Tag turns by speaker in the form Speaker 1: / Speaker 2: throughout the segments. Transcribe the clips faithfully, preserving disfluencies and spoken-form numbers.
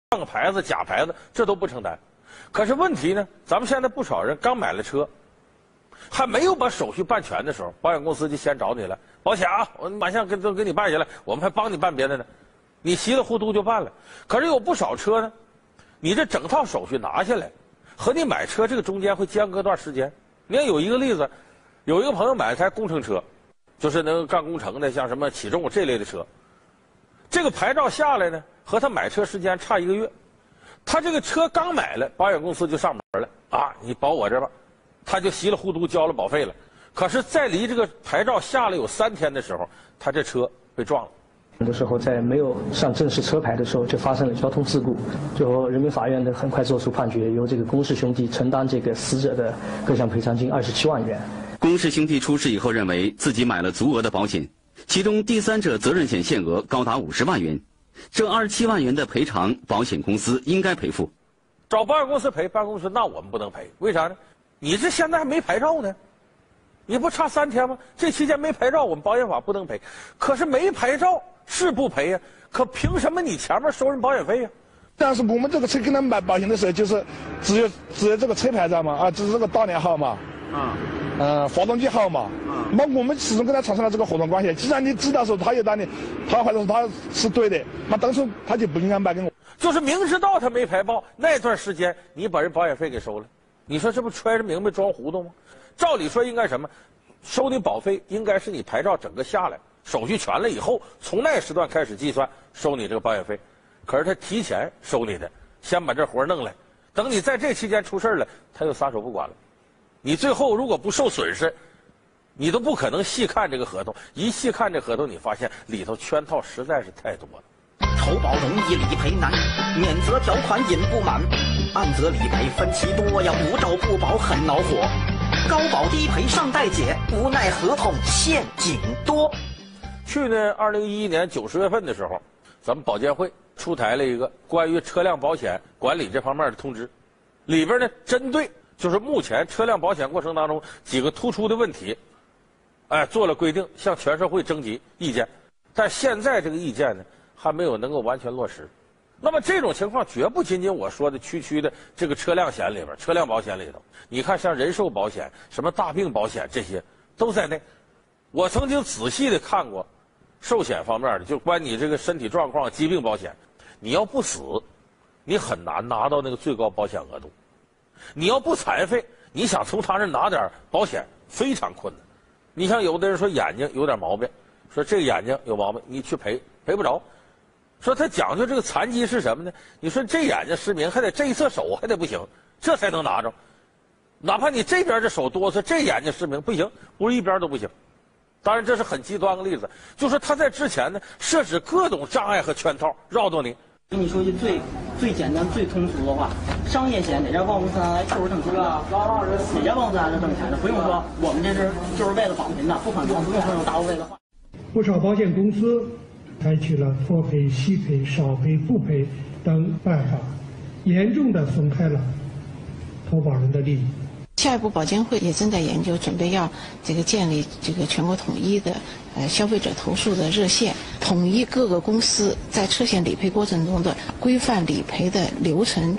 Speaker 1: 个牌子、假牌子，这都不承担。可是问题呢，咱们现在不少人刚买了车，还没有把手续办全的时候，保险公司就先找你了，保险啊，我马上跟都给你办下来，我们还帮你办别的呢。你稀里糊涂就办了。可是有不少车呢，你这整套手续拿下来，和你买车这个中间会间隔段时间。你看有一个例子，有一个朋友买了台工程车，就是能干工程的，像什么起重这类的车。这个牌照下来呢，和他买车时间差一个月。他这个车刚买了，保险公司就上门了啊，你保我这吧，他就稀里糊涂交了保费了。可是，在离这个牌照下来有三天的时候，他这车被撞了。
Speaker 2: 很多时候在没有上正式车牌的时候就发生了交通事故，最后人民法院呢很快作出判决，由这个龚氏兄弟承担这个死者的各项赔偿金二十七万元。
Speaker 3: 龚氏兄弟出事以后认为自己买了足额的保险，其中第三者责任险限额高达五十万元，这二十七万元的赔偿，保险公司应该赔付。
Speaker 1: 找保险公司赔，保险公司说那我们不能赔，为啥呢？你这现在还没牌照呢。你不差三天吗？这期间没牌照，我们保险法不能赔。可是没牌照是不赔呀，可凭什么你前面收人保险费呀？
Speaker 4: 但是我们这个车给他们买保险的时候，就是只有只有这个车牌照嘛，啊，只是这个大连号嘛，啊，呃，发动机号嘛，啊，那我们始终跟他产生了这个合同关系。既然你知道说他有单的，他或者说他是对的，那当初他就不应该卖给我。
Speaker 1: 就是明知道他没牌照，那段时间你把人保险费给收了，你说这不揣着明白装糊涂吗？照理说应该什么？收你保费应该是你牌照整个下来，手续全了以后，从那时段开始计算收你这个保险费。可是他提前收你的，先把这活弄来，等你在这期间出事了，他又撒手不管了。你最后如果不受损失，你都不可能细看这个合同。一细看这合同，你发现里头圈套实在是太多了。
Speaker 5: 投保容易理赔难，免责条款引不满，暗责理赔分期多呀，无照不保很恼火。高保低赔尚待解，无奈合同陷阱多。
Speaker 1: 去年二零一一年九十月份的时候，咱们保监会出台了一个关于车辆保险管理这方面的通知，里边呢针对就是目前车辆保险过程当中几个突出的问题，哎，做了规定，向全社会征集意见。但现在这个意见呢，还没有能够完全落实。那么这种情况绝不仅仅我说的区区的这个车辆险里边，车辆保险里头，你看像人寿保险、什么大病保险这些都在内。我曾经仔细的看过寿险方面的，就关你这个身体状况、疾病保险，你要不死，你很难拿到那个最高保险额度。你要不残废，你想从他那拿点保险非常困难。你像有的人说眼睛有点毛病，说这个眼睛有毛病，你去赔赔不着。说他讲究这个残疾是什么呢？你说这眼睛失明，还得这一侧手还得不行，这才能拿着。哪怕你这边这手哆嗦，这眼睛失明不行，不是一边都不行。当然这是很极端的例子，就说他在之前呢设置各种障碍和圈套绕到你。
Speaker 6: 跟你说句最最简单、最通俗的话，商业险哪家保险公司拿来就是挣钱的，哪家保险公司拿来挣钱的，不用说我们这是就是为了保您的，不可能，不用说这种大无畏的话。
Speaker 7: 不少保险公司采取了拖赔、息赔、少赔、不赔等办法，严重的损害了投保人的利益。
Speaker 8: 下一步，保监会也正在研究，准备要这个建立这个全国统一的呃消费者投诉的热线，统一各个公司在车险理赔过程中的规范理赔的流程。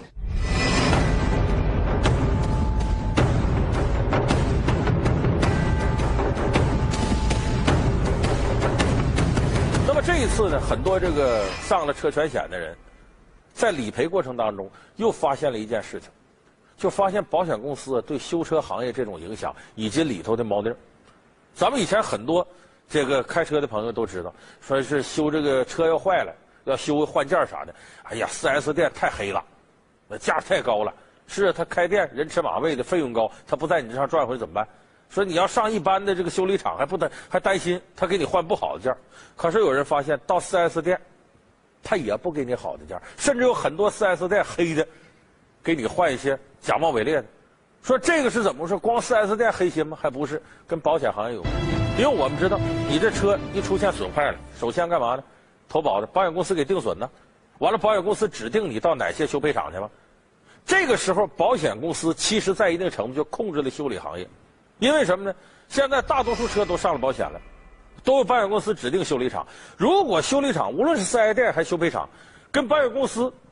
Speaker 1: 那么这一次呢，很多这个上了车全险的人，在理赔过程当中又发现了一件事情。就发现保险公司对修车行业这种影响以及里头的猫腻。咱们以前很多这个开车的朋友都知道，说是修这个车要坏了，要修换件啥的，哎呀 四 S 店太黑了，那价太高了。是他开店人吃马喂的，费用高，他不在你这上赚回怎么办？说你要上一般的这个修理厂还不担还担心他给你换不好的件。可是有人发现到 四 S 店，他也不给你好的件，甚至有很多 四 S 店黑的，给你换一些假冒伪劣的。说这个是怎么说？光 四 S 店黑心吗？还不是，跟保险行业有关。因为我们知道，你这车一出现损坏了，首先干嘛呢？投保的保险公司给定损呢，完了保险公司指定你到哪些修配厂去吗？这个时候，保险公司其实在一定程度就控制了修理行业。因为什么呢？现在大多数车都上了保险了，都有保险公司指定修理厂。如果修理厂无论是四 S 店还是修配厂，跟保险公司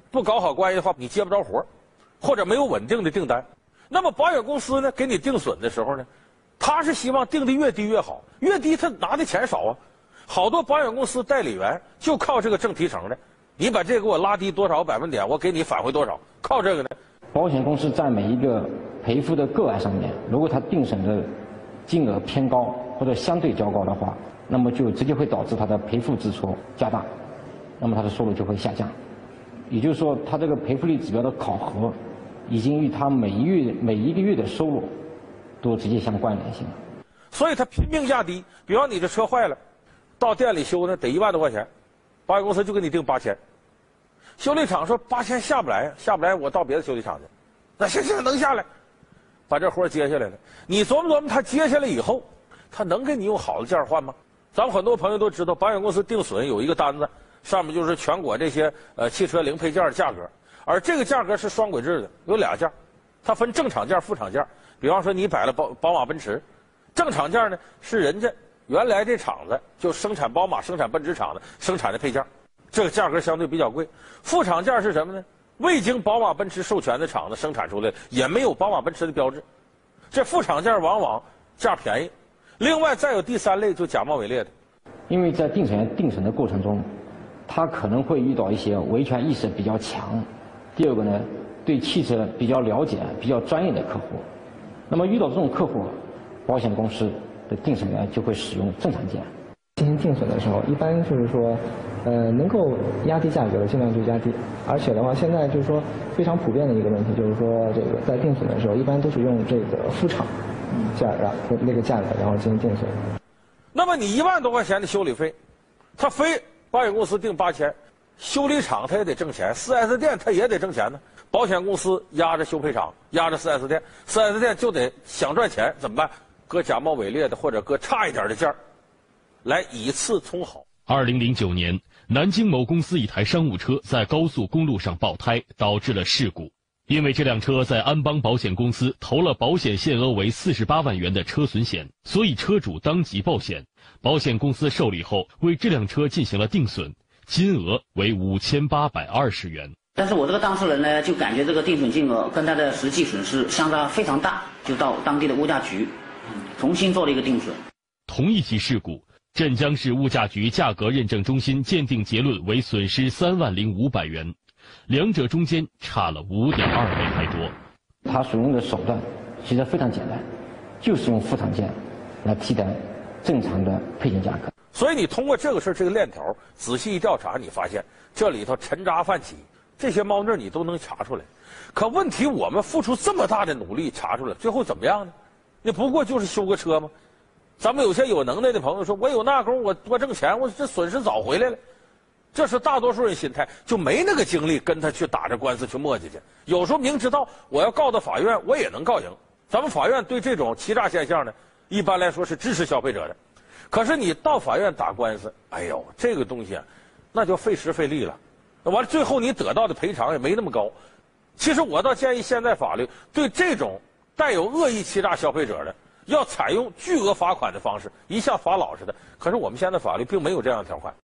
Speaker 1: 不搞好关系的话，你接不着活，或者没有稳定的订单。那么保险公司呢，给你定损的时候呢，他是希望定的越低越好，越低他拿的钱少啊。好多保险公司代理员就靠这个挣提成的，你把这个给我拉低多少百分点，我给你返回多少，靠这个呢。
Speaker 9: 保险公司在每一个赔付的个案上面，如果他定损的金额偏高或者相对较高的话，那么就直接会导致他的赔付支出加大，那么他的收入就会下降。也就是说，他这个赔付率指标的考核，已经与他每一月每一个月的收入都直接相关联性了。
Speaker 1: 所以他拼命压低，比方你这车坏了，到店里修呢得一万多块钱，保险公司就给你定八千。修理厂说八千下不来，下不来我到别的修理厂去。那行行能下来，把这活接下来了。你琢磨琢磨，他接下来以后，他能给你用好的件换吗？咱们很多朋友都知道，保险公司定损有一个单子，上面就是全国这些呃汽车零配件的价格，而这个价格是双轨制的，有俩件，它分正厂件、副厂件。比方说你买了宝宝马、奔驰，正厂件呢是人家原来这厂子就生产宝马、生产奔驰厂的生产的配件，这个价格相对比较贵。副厂件是什么呢？未经宝马、奔驰授权的厂子生产出来，也没有宝马、奔驰的标志，这副厂件往往价便宜。另外再有第三类，就假冒伪劣的。
Speaker 9: 因为在定损员定损的过程中，他可能会遇到一些维权意识比较强，第二个呢，对汽车比较了解、比较专业的客户。那么遇到这种客户，保险公司的定损员就会使用正常件。
Speaker 10: 进行定损的时候，一般就是说，呃，能够压低价格的尽量就压低。而且的话，现在就是说非常普遍的一个问题，就是说这个在定损的时候，一般都是用这个副厂价然那个价格，然后进行定损。
Speaker 1: 那么你一万多块钱的修理费，他非保险公司定八千，修理厂他也得挣钱， 四 S 店他也得挣钱呢。保险公司压着修配厂，压着 四 S 店， 四 S 店就得想赚钱，怎么办？搁假冒伪劣的或者搁差一点的件儿，来以次充好。
Speaker 11: 二零零九年，南京某公司一台商务车在高速公路上爆胎，导致了事故。因为这辆车在安邦保险公司投了保险限额为四十八万元的车损险，所以车主当即报险。保险公司受理后，为这辆车进行了定损，金额为五千八百二十元。
Speaker 12: 但是我这个当事人呢，就感觉这个定损金额跟他的实际损失相差非常大，就到当地的物价局重新做了一个定损。
Speaker 11: 同一起事故，镇江市物价局价格认证中心鉴定结论为损失三万零五百元，两者中间差了五点二倍还多。
Speaker 9: 他所用的手段其实非常简单，就是用副厂件来替代正常的配件价格。
Speaker 1: 所以你通过这个事这个链条仔细一调查，你发现这里头沉渣泛起，这些猫腻你都能查出来。可问题我们付出这么大的努力查出来，最后怎么样呢？那不过就是修个车吗？咱们有些有能耐的朋友说，我有那功，我多挣钱，我这损失早回来了。这是大多数人心态，就没那个精力跟他去打这官司去磨叽去。有时候明知道我要告到法院，我也能告赢。咱们法院对这种欺诈现象呢，一般来说是支持消费者的。可是你到法院打官司，哎呦，这个东西啊，那就费时费力了。完了，最后你得到的赔偿也没那么高。其实我倒建议现在法律对这种带有恶意欺诈消费者的，要采用巨额罚款的方式，一下罚老实的。可是我们现在法律并没有这样的条款。